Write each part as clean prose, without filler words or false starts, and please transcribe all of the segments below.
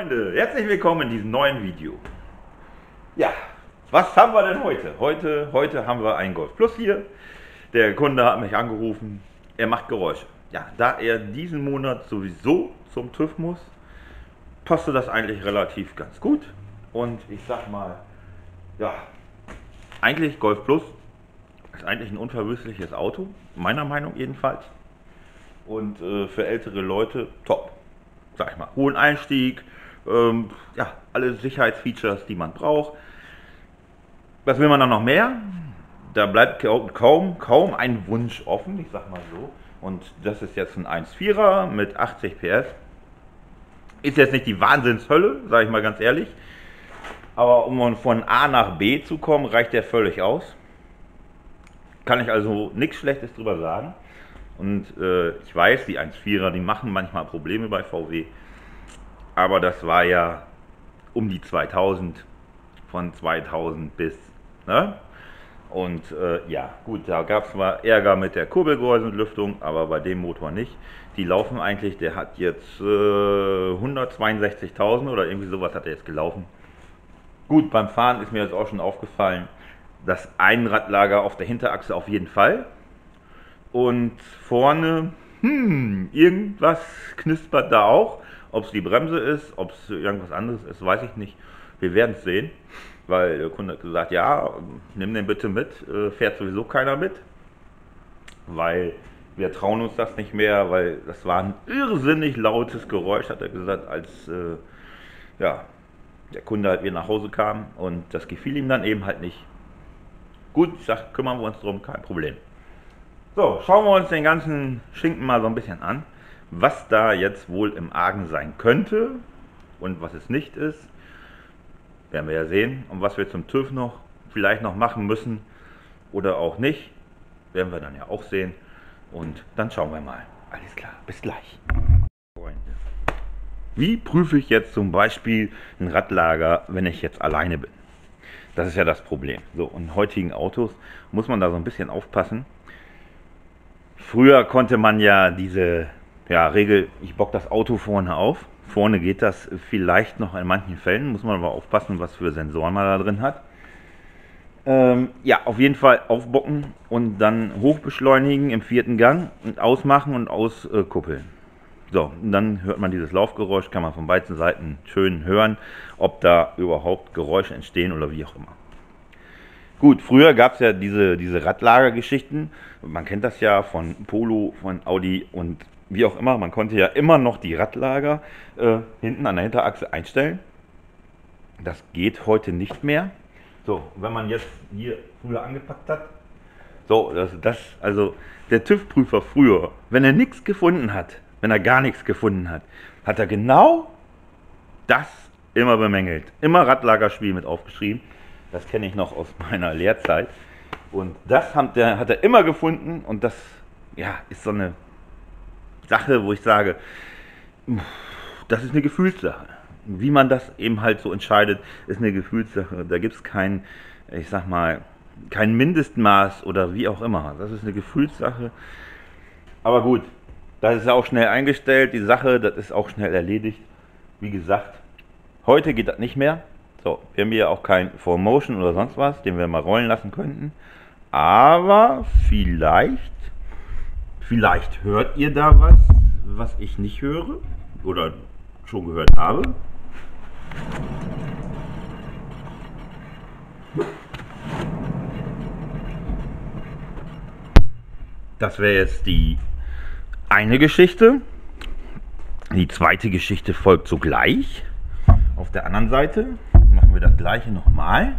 Freunde, herzlich willkommen in diesem neuen Video. Ja, was haben wir denn heute? Heute haben wir einen Golf Plus hier. Der Kunde hat mich angerufen, er macht Geräusche. Ja, da er diesen Monat sowieso zum TÜV muss, passte das eigentlich relativ ganz gut. Und ich sag mal, ja, eigentlich Golf Plus ist eigentlich ein unverwüstliches Auto, meiner Meinung jedenfalls. Und für ältere Leute top. Sag ich mal, hohen Einstieg, ja, alle Sicherheitsfeatures, die man braucht. Was will man dann noch mehr? Da bleibt kaum ein Wunsch offen, ich sag mal so. Und das ist jetzt ein 1.4er mit 80 PS. Ist jetzt nicht die Wahnsinnshölle, sage ich mal ganz ehrlich. Aber um von A nach B zu kommen, reicht der völlig aus. Kann ich also nichts Schlechtes drüber sagen. Und ich weiß, die 1.4er, die machen manchmal Probleme bei VW. Aber das war ja um die 2000, von 2000 bis, ne? Und ja, gut, da gab es zwar Ärger mit der Kurbelgehäuselüftung, aber bei dem Motor nicht. Die laufen eigentlich, der hat jetzt 162.000 oder irgendwie sowas hat er jetzt gelaufen. Gut, beim Fahren ist mir jetzt auch schon aufgefallen, das Einradlager auf der Hinterachse auf jeden Fall. Und vorne, irgendwas knispert da auch. Ob es die Bremse ist, ob es irgendwas anderes ist, weiß ich nicht. Wir werden es sehen, weil der Kunde hat gesagt, ja, nimm den bitte mit, fährt sowieso keiner mit. Weil wir trauen uns das nicht mehr, weil das war ein irrsinnig lautes Geräusch, hat er gesagt, als ja, der Kunde halt wieder nach Hause kam. Und das gefiel ihm dann eben halt nicht. Gut, ich sage, kümmern wir uns drum, kein Problem. So, schauen wir uns den ganzen Schinken mal so ein bisschen an, was da jetzt wohl im Argen sein könnte und was es nicht ist. Werden wir ja sehen. Und was wir zum TÜV noch vielleicht noch machen müssen oder auch nicht, werden wir dann ja auch sehen. Und dann schauen wir mal. Alles klar, bis gleich. Freunde, wie prüfe ich jetzt zum Beispiel ein Radlager, wenn ich jetzt alleine bin? Das ist ja das Problem. So, in heutigen Autos muss man da so ein bisschen aufpassen. Früher konnte man ja diese Regel, ich bock das Auto vorne auf. Vorne geht das vielleicht noch in manchen Fällen, muss man aber aufpassen, was für Sensoren man da drin hat. Ja, auf jeden Fall aufbocken und dann hochbeschleunigen im 4. Gang und ausmachen und auskuppeln. So, und dann hört man dieses Laufgeräusch, kann man von beiden Seiten schön hören, ob da überhaupt Geräusche entstehen oder wie auch immer. Gut, früher gab es ja diese Radlagergeschichten, man kennt das ja von Polo, von Audi und wie auch immer, man konnte ja immer noch die Radlager hinten an der Hinterachse einstellen. Das geht heute nicht mehr. So, wenn man jetzt hier früher angepackt hat, so, also der TÜV-Prüfer früher, wenn er nichts gefunden hat, wenn er gar nichts gefunden hat, hat er genau das immer bemängelt. Immer Radlagerspiel mit aufgeschrieben. Das kenne ich noch aus meiner Lehrzeit. Und das hat er immer gefunden. Und das ja, ist so eine Sache, wo ich sage, das ist eine Gefühlssache. Wie man das eben halt so entscheidet, ist eine Gefühlssache. Da gibt es kein, ich sag mal, kein Mindestmaß oder wie auch immer. Das ist eine Gefühlssache. Aber gut, das ist auch schnell eingestellt. Die Sache, das ist auch schnell erledigt. Wie gesagt, heute geht das nicht mehr. So, wir haben hier auch kein 4Motion oder sonst was, den wir mal rollen lassen könnten. Aber vielleicht hört ihr da was ich nicht höre oder schon gehört habe. Das wäre jetzt die eine Geschichte. Die zweite Geschichte folgt sogleich. Auf der anderen Seite machen wir das gleiche nochmal.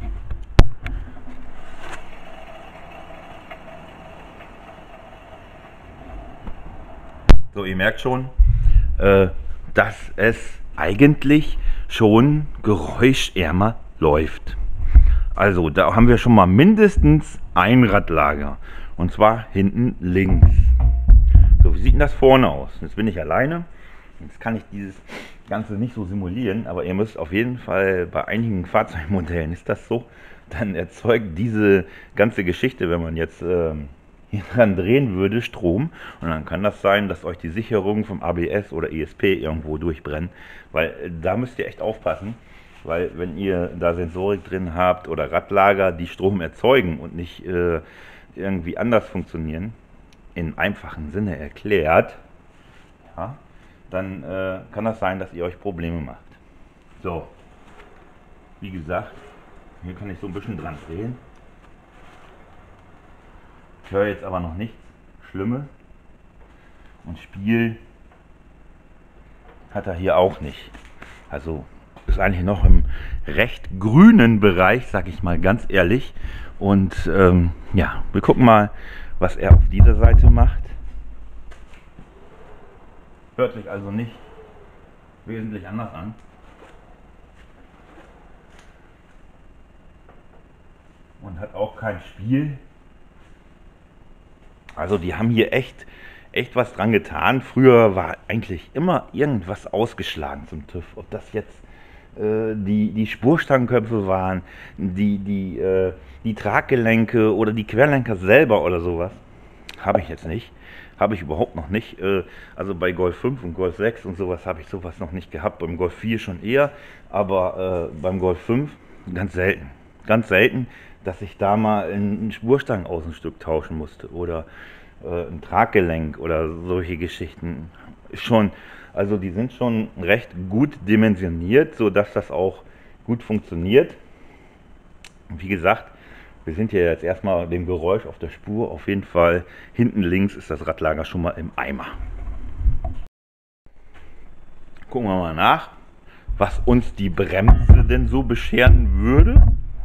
So, ihr merkt schon, dass es eigentlich schon geräuschärmer läuft. Also, da haben wir schon mal mindestens ein Radlager. Und zwar hinten links. So, wie sieht denn das vorne aus? Jetzt bin ich alleine. Jetzt kann ich dieses Ganze nicht so simulieren, aber ihr müsst auf jeden Fall, bei einigen Fahrzeugmodellen ist das so, dann erzeugt diese ganze Geschichte, wenn man jetzt hier dran drehen würde, Strom, und dann kann das sein, dass euch die Sicherungen vom ABS oder ESP irgendwo durchbrennen, weil da müsst ihr echt aufpassen, weil wenn ihr da Sensorik drin habt oder Radlager, die Strom erzeugen und nicht irgendwie anders funktionieren, im einfachen Sinne erklärt, ja, dann kann das sein, dass ihr euch Probleme macht. So, wie gesagt, hier kann ich so ein bisschen dran drehen. Ich höre jetzt aber noch nichts Schlimmes. Und Spiel hat er hier auch nicht. Also ist eigentlich noch im recht grünen Bereich, sag ich mal ganz ehrlich. Und ja, wir gucken mal, was er auf dieser Seite macht. Hört sich also nicht wesentlich anders an. Und hat auch kein Spiel. Also die haben hier echt was dran getan. Früher war eigentlich immer irgendwas ausgeschlagen zum TÜV. Ob das jetzt die Spurstangenköpfe waren, die Traggelenke oder die Querlenker selber oder sowas. Habe ich jetzt nicht. Habe ich überhaupt noch nicht. Also bei Golf 5 und Golf 6 und sowas habe ich sowas noch nicht gehabt. Beim Golf 4 schon eher, aber beim Golf 5 ganz selten. Ganz selten, dass ich da mal ein Spurstangenaußenstück tauschen musste oder ein Traggelenk oder solche Geschichten. Schon, also die sind schon recht gut dimensioniert, sodass das auch gut funktioniert. Und wie gesagt, wir sind hier jetzt erstmal dem Geräusch auf der Spur. Auf jeden Fall hinten links ist das Radlager schon mal im Eimer. Gucken wir mal nach, was uns die Bremse denn so bescheren würde.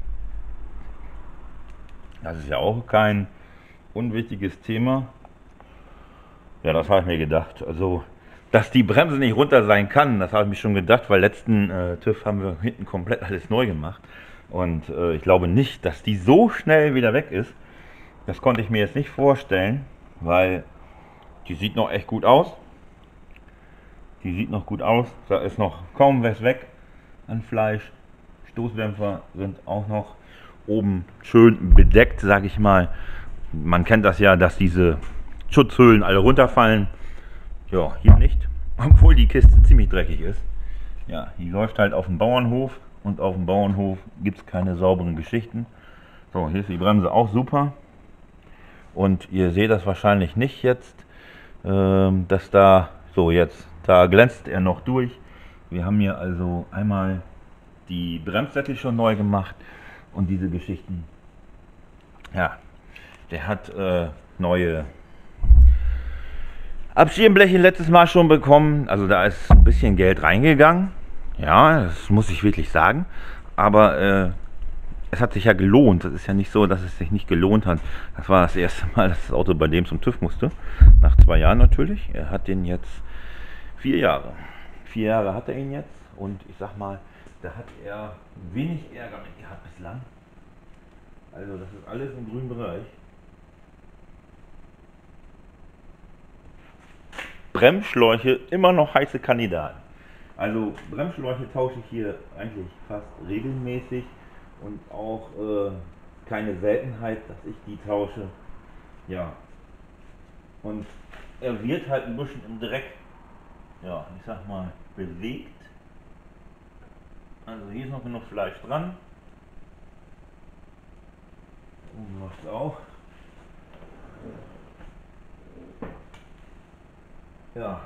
Das ist ja auch kein unwichtiges Thema. Ja, das habe ich mir gedacht. Also, dass die Bremse nicht runter sein kann, das habe ich mir schon gedacht, weil letzten TÜV haben wir hinten komplett alles neu gemacht. Und ich glaube nicht, dass die so schnell wieder weg ist. Das konnte ich mir jetzt nicht vorstellen, weil die sieht noch echt gut aus. Die sieht noch gut aus. Da ist noch kaum was weg an Fleisch. Stoßdämpfer sind auch noch oben schön bedeckt, sage ich mal. Man kennt das ja, dass diese Schutzhüllen alle runterfallen. Ja, hier nicht, obwohl die Kiste ziemlich dreckig ist. Ja, die läuft halt auf dem Bauernhof und auf dem Bauernhof gibt es keine sauberen Geschichten. So, hier ist die Bremse auch super. Und ihr seht das wahrscheinlich nicht jetzt, dass da, so jetzt, da glänzt er noch durch. Wir haben hier also einmal die Bremssättel schon neu gemacht und diese Geschichten. Ja, der hat neue Abschirmbleche letztes Mal schon bekommen. Also da ist ein bisschen Geld reingegangen. Ja, das muss ich wirklich sagen. Aber es hat sich ja gelohnt. Das ist ja nicht so, dass es sich nicht gelohnt hat. Das war das erste Mal, dass das Auto bei dem zum TÜV musste. Nach 2 Jahren natürlich. Er hat den jetzt 4 Jahre. 4 Jahre hat er ihn jetzt. Und ich sag mal, da hat er wenig Ärger mit gehabt bislang. Also das ist alles im grünen Bereich. Bremsschläuche immer noch heiße Kandidaten. Also Bremsschläuche tausche ich hier eigentlich fast regelmäßig und auch keine Seltenheit, dass ich die tausche. Ja. Und er wird halt ein bisschen im Dreck, ja, ich sag mal, bewegt. Also hier ist noch genug Fleisch dran. Oben läuft es auch. Ja,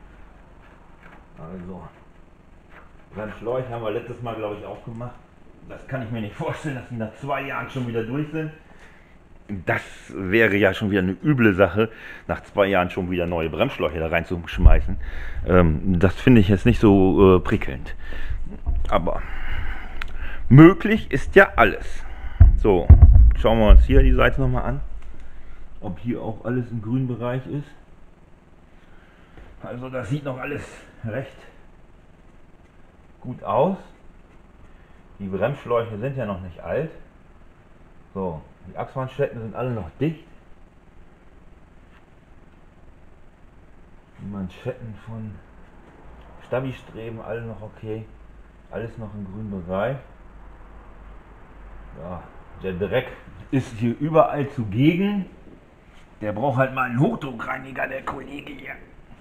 also Bremsschläuche haben wir letztes Mal, glaube ich, auch gemacht. Das kann ich mir nicht vorstellen, dass die nach 2 Jahren schon wieder durch sind. Das wäre ja schon wieder eine üble Sache, nach 2 Jahren schon wieder neue Bremsschläuche da reinzuschmeißen. Das finde ich jetzt nicht so prickelnd. Aber möglich ist ja alles. So, schauen wir uns hier die Seite nochmal an, ob hier auch alles im grünen Bereich ist. Also das sieht noch alles recht gut aus. Die Bremsschläuche sind ja noch nicht alt. So, die Achsmanschetten sind alle noch dicht. Die Manschetten von Stabi-Streben alle noch okay. Alles noch im grünen Bereich. Ja, der Dreck ist hier überall zugegen. Der braucht halt mal einen Hochdruckreiniger, der Kollege hier.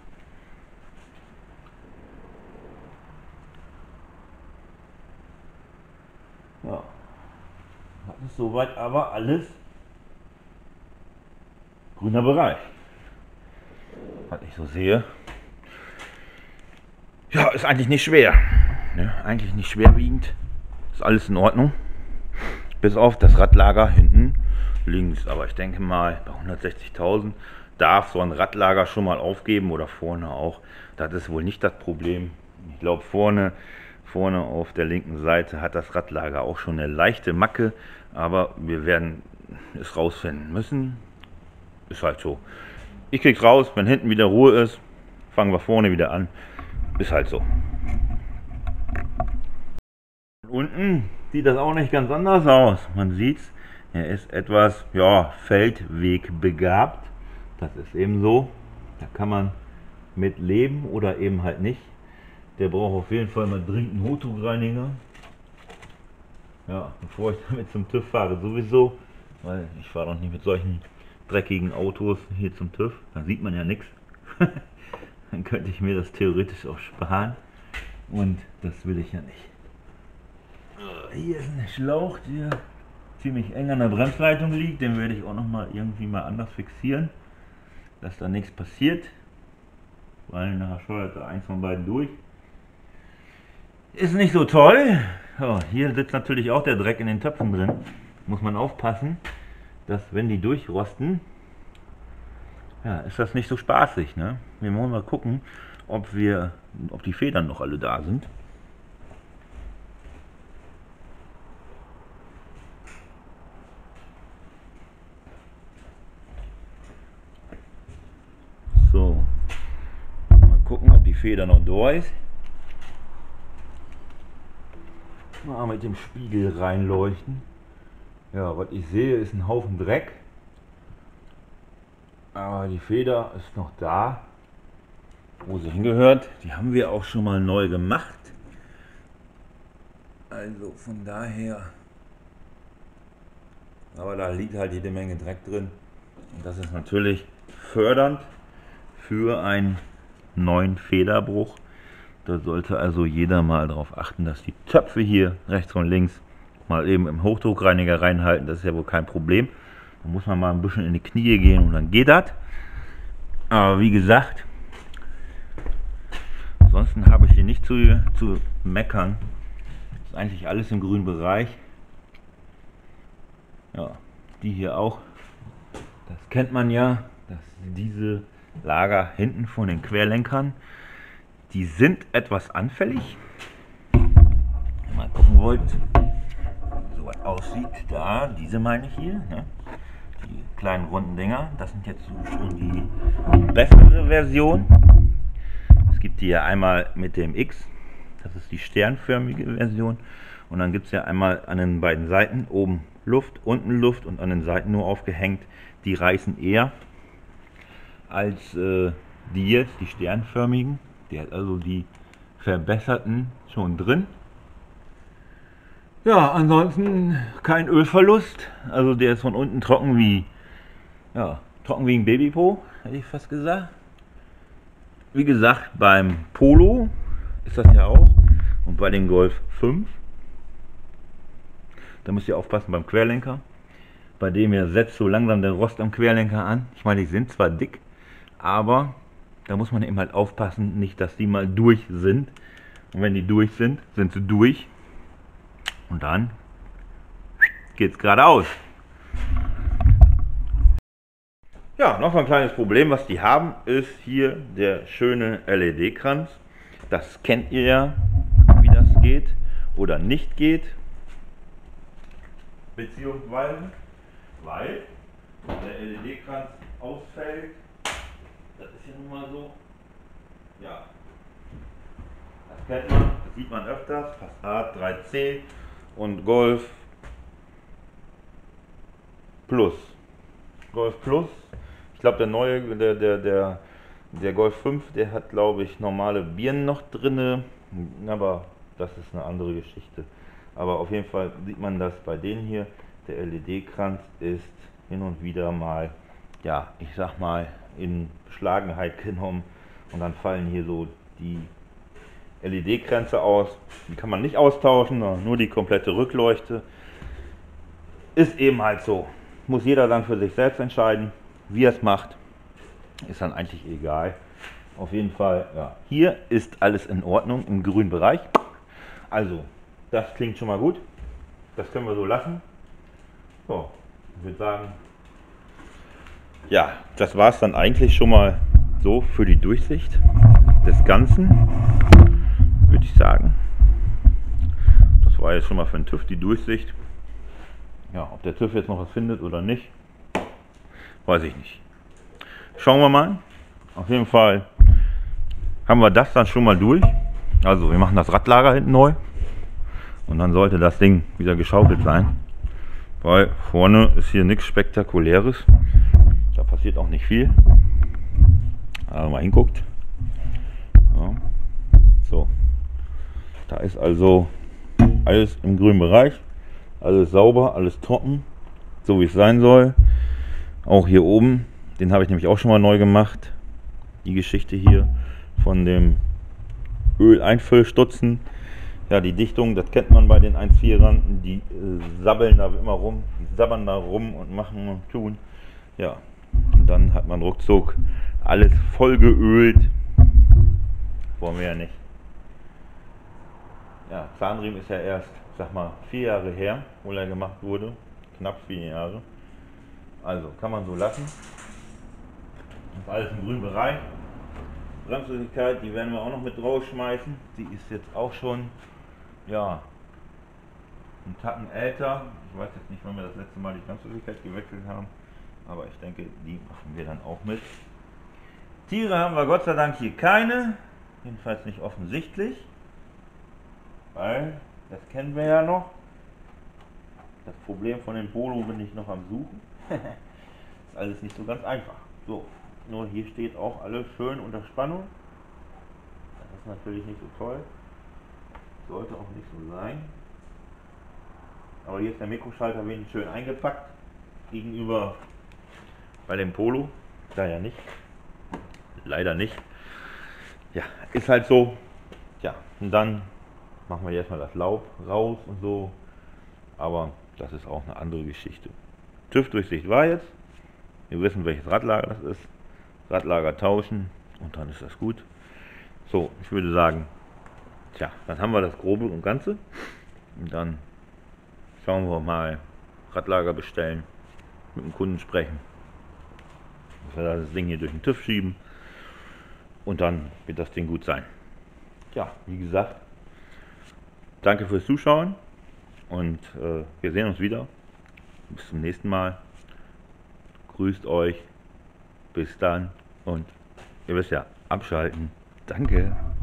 Ja, das ist soweit aber alles grüner Bereich, was ich so sehe. Ja, ist eigentlich nicht schwer. Ne? Eigentlich nicht schwerwiegend. Ist alles in Ordnung. Bis auf das Radlager hinten links. Aber ich denke mal, bei 160.000 darf so ein Radlager schon mal aufgeben oder vorne auch. Das ist wohl nicht das Problem. Ich glaube, vorne auf der linken Seite hat das Radlager auch schon eine leichte Macke. Aber wir werden es rausfinden müssen. Ist halt so. Ich krieg's raus, wenn hinten wieder Ruhe ist, fangen wir vorne wieder an. Ist halt so. Unten sieht das auch nicht ganz anders aus. Man sieht's, er ist etwas, ja, feldwegbegabt. Das ist eben so. Da kann man mit leben oder eben halt nicht. Der braucht auf jeden Fall mal dringend einen Hochdruckreiniger. Ja, bevor ich damit zum TÜV fahre sowieso, weil ich fahre doch nicht mit solchen dreckigen Autos hier zum TÜV. Da sieht man ja nichts. Dann könnte ich mir das theoretisch auch sparen. Und das will ich ja nicht. Hier ist ein Schlauch, der ziemlich eng an der Bremsleitung liegt. Den werde ich auch noch mal irgendwie mal anders fixieren, dass da nichts passiert. Weil nachher scheuert da eins von beiden durch. Ist nicht so toll. So, hier sitzt natürlich auch der Dreck in den Töpfen drin. Muss man aufpassen, dass wenn die durchrosten, ja, ist das nicht so spaßig. Ne? Wir wollen mal gucken, ob die Federn noch alle da sind. So, mal gucken, ob die Feder noch da ist. Mal mit dem Spiegel reinleuchten. Ja, was ich sehe, ist ein Haufen Dreck. Aber die Feder ist noch da, wo sie hingehört. Die haben wir auch schon mal neu gemacht. Also von daher. Aber da liegt halt jede Menge Dreck drin. Und das ist natürlich fördernd für einen neuen Federbruch. Da sollte also jeder mal darauf achten, dass die Töpfe hier rechts und links mal eben im Hochdruckreiniger reinhalten. Das ist ja wohl kein Problem. Da muss man mal ein bisschen in die Knie gehen und dann geht das. Aber wie gesagt, ansonsten habe ich hier nicht zu meckern. Ist eigentlich alles im grünen Bereich. Ja, die hier auch. Das kennt man ja, dass diese Lager hinten von den Querlenkern, die sind etwas anfällig. Wenn ihr mal gucken wollt, wie so was aussieht, da, diese meine ich hier, ne? Die kleinen runden Dinger, das sind jetzt schon die bessere Version. Es gibt die ja einmal mit dem X, das ist die sternförmige Version, und dann gibt es ja einmal an den beiden Seiten oben Luft, unten Luft und an den Seiten nur aufgehängt. Die reißen eher als die jetzt, die sternförmigen. Der hat also die verbesserten schon drin. Ja, ansonsten kein Ölverlust. Also der ist von unten trocken wie ein Babypo, hätte ich fast gesagt. Wie gesagt, beim Polo ist das ja auch. Und bei dem Golf 5. Da müsst ihr aufpassen beim Querlenker. Bei dem hier setzt so langsam der Rost am Querlenker an. Ich meine, die sind zwar dick, aber da muss man eben halt aufpassen, nicht, dass die mal durch sind. Und wenn die durch sind, sind sie durch. Und dann geht es geradeaus. Ja, noch ein kleines Problem, was die haben, ist hier der schöne LED-Kranz. Das kennt ihr ja, wie das geht oder nicht geht. Beziehungsweise, weil der LED-Kranz ausfällt. Das ist ja nun mal so. Ja, das kennt man, das sieht man öfters. Passat 3C und Golf Plus. Golf Plus. Ich glaube, der neue, der Golf 5, der hat, glaube ich, normale Birnen noch drinne. Aber das ist eine andere Geschichte. Aber auf jeden Fall sieht man das bei denen hier. Der LED-Kranz ist hin und wieder mal ja, ich sag mal, in Beschlagenheit genommen und dann fallen hier so die LED-Grenze aus. Die kann man nicht austauschen, nur die komplette Rückleuchte. Ist eben halt so. Muss jeder dann für sich selbst entscheiden, wie er es macht. Ist dann eigentlich egal. Auf jeden Fall, ja. Hier ist alles in Ordnung im grünen Bereich. Also, das klingt schon mal gut. Das können wir so lassen. So, ich würde sagen, ja, das war es dann eigentlich schon mal so für die Durchsicht des Ganzen, würde ich sagen. Das war jetzt schon mal für den TÜV die Durchsicht. Ja, ob der TÜV jetzt noch was findet oder nicht, weiß ich nicht. Schauen wir mal. Auf jeden Fall haben wir das dann schon mal durch. Also wir machen das Radlager hinten neu und dann sollte das Ding wieder geschaukelt sein. Weil vorne ist hier nichts Spektakuläres. Da passiert auch nicht viel. Aber mal hinguckt. Ja. So. Da ist also alles im grünen Bereich. Alles sauber, alles trocken. So wie es sein soll. Auch hier oben. Den habe ich nämlich auch schon mal neu gemacht. Die Geschichte hier von dem Öleinfüllstutzen. Ja, die Dichtung, das kennt man bei den 1.4ern. Die sabbeln da immer rum. Die sabbern da rum und machen und tun. Ja. Und dann hat man ruckzuck alles voll geölt. Wollen wir ja nicht. Ja, Zahnriemen ist ja erst, sag mal, 4 Jahre her, wo er gemacht wurde. Knapp 4 Jahre. Also kann man so lassen. Das ist alles im grünen Bereich. Bremsflüssigkeit, die werden wir auch noch mit rausschmeißen. Die ist jetzt auch schon, ja, einen Tacken älter. Ich weiß jetzt nicht, wann wir das letzte Mal die Bremsflüssigkeit gewechselt haben. Aber ich denke, die machen wir dann auch mit. Tiere haben wir Gott sei Dank hier keine. Jedenfalls nicht offensichtlich. Weil, das kennen wir ja noch. Das Problem von dem Polo bin ich noch am Suchen. Ist alles nicht so ganz einfach. So, nur hier steht auch alles schön unter Spannung. Das ist natürlich nicht so toll. Sollte auch nicht so sein. Aber hier ist der Mikroschalter wenigstens schön eingepackt. Gegenüber bei dem Polo. Da ja nicht. Leider nicht. Ja, ist halt so. Ja, und dann machen wir jetzt mal das Laub raus und so. Aber das ist auch eine andere Geschichte. TÜV-Durchsicht war jetzt. Wir wissen, welches Radlager das ist. Radlager tauschen und dann ist das gut. So, ich würde sagen, tja, dann haben wir das Grobe und Ganze. Und dann schauen wir mal, Radlager bestellen, mit dem Kunden sprechen. Dass wir das Ding hier durch den TÜV schieben. Und dann wird das Ding gut sein. Ja, wie gesagt, danke fürs Zuschauen und wir sehen uns wieder. Bis zum nächsten Mal. Grüßt euch. Bis dann und ihr wisst ja, abschalten. Danke.